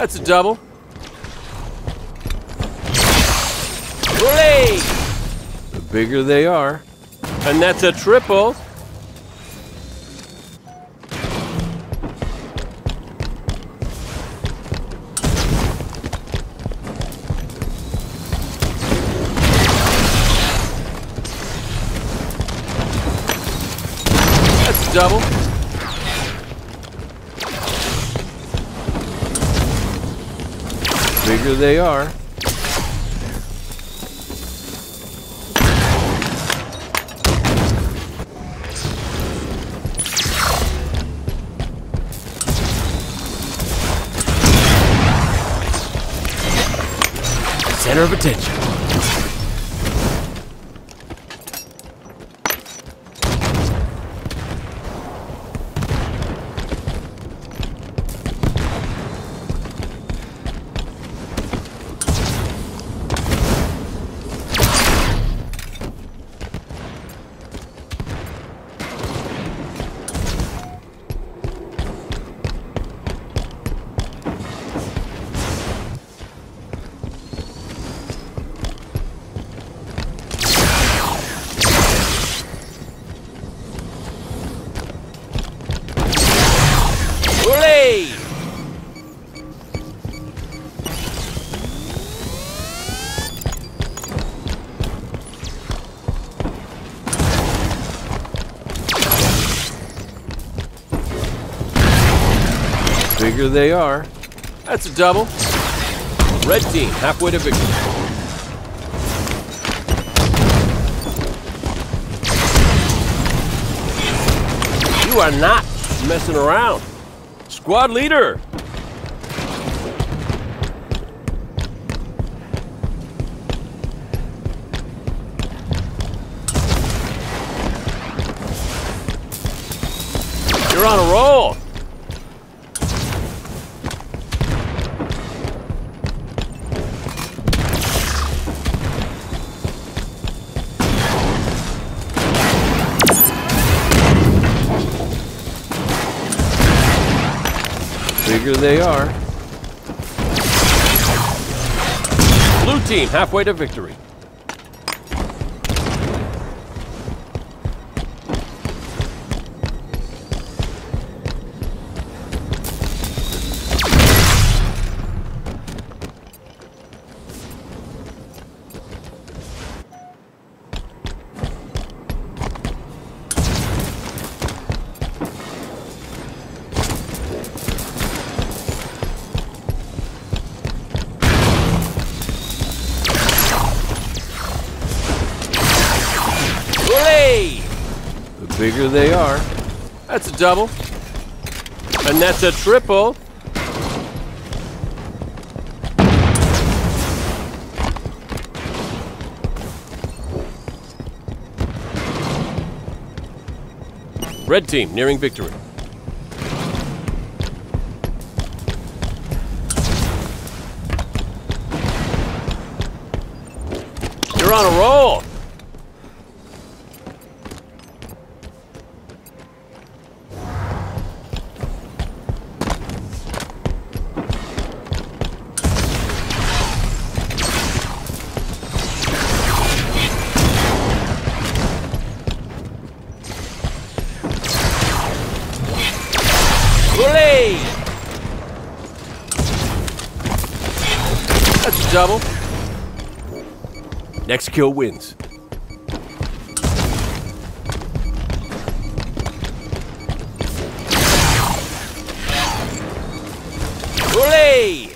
That's a double. Hooray! The bigger they are. And that's a triple. That's a double. Bigger they are. Center of attention. Hooray! Bigger they are. That's a double. Red team halfway to victory. You are not messing around. Squad leader! You're on a roll! Bigger they are. Blue team halfway to victory. Hooray! The bigger they are. That's a double. And that's a triple. Red team nearing victory. You're on a roll. Hooray! That's a double. Next kill wins. Hooray!